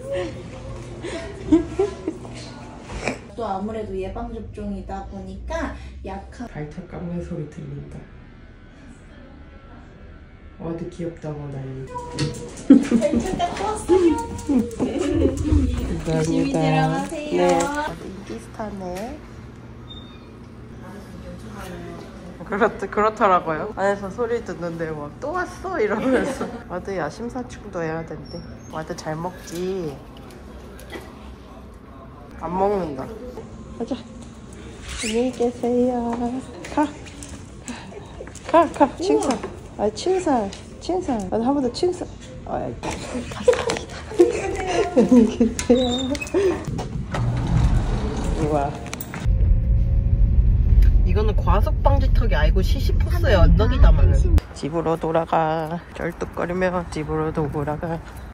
또 아무래도 예방접종이다 보니까 약한 발톱 깎는 소리 들린다. 와도 귀엽다고 난리. 발톱 깎고 왔어요. 조심히 들어가세요. 네. 비슷하네. 그렇더라고요. 안에서 소리 듣는데 막 또 왔어 이러면서. 와드야 심사숙도 해야 된대. 와드 잘 먹지. 안 먹는다. 가자. 안녕히 계세요. 가. 칭찬. 아 칭찬. 한 번 더 칭찬. 아 안녕히 계세요. 우와. 이거는 과속 방지턱이 아니고 시시포스의 언덕이다마는. 집으로 돌아가. 쩔뚝거리며 집으로 돌아가.